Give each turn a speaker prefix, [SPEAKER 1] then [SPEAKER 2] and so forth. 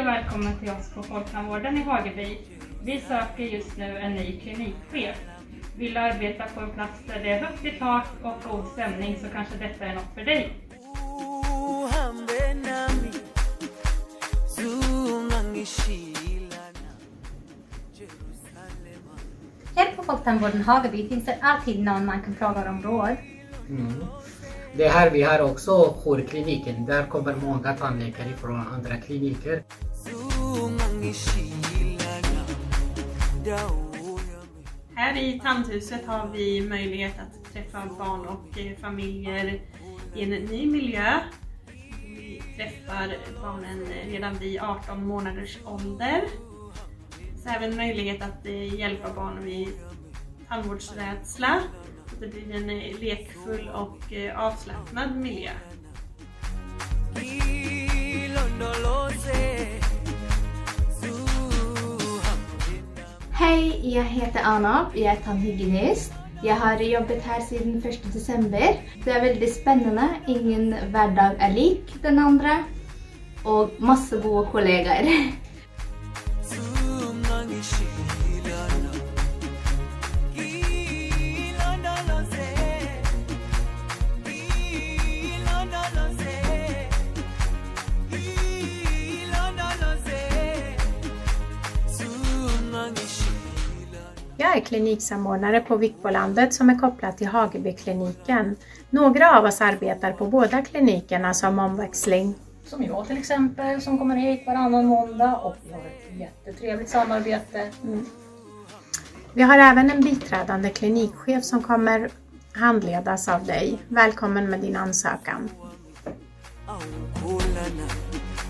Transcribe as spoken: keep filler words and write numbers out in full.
[SPEAKER 1] välkommen till oss på Folktandvården i Hageby. Vi söker just nu en ny klinikchef. Vill du arbeta på en plats där det är högt i tak och god stämning, så kanske detta är något för dig.
[SPEAKER 2] Här på Folktandvården Hageby finns det alltid någon man kan fråga om råd.
[SPEAKER 3] Mm. Det här vi har också jourkliniken. Där kommer många tandläkare från andra kliniker.
[SPEAKER 4] Här i tandhuset har vi möjlighet att träffa barn och familjer i en ny miljö. Vi träffar barnen redan vid arton månaders ålder. Så även möjlighet att hjälpa barn vid tandvårdsrädsla. Det blir en lekfull och avslappnad miljö.
[SPEAKER 5] Hej, jag heter Anna, jag är tandhygienist. Jag har jobbat här sedan första december. Det är väldigt spännande, ingen vardag är lik den andra. Och massa goda kollegor.
[SPEAKER 6] Jag är kliniksamordnare på Vikbolandet som är kopplad till Hagebykliniken. Några av oss arbetar på båda klinikerna som omväxling.
[SPEAKER 7] Som jag till exempel, som kommer hit varannan måndag, och vi har ett jättetrevligt samarbete.
[SPEAKER 6] Mm. Vi har även en biträdande klinikchef som kommer handledas av dig. Välkommen med din ansökan.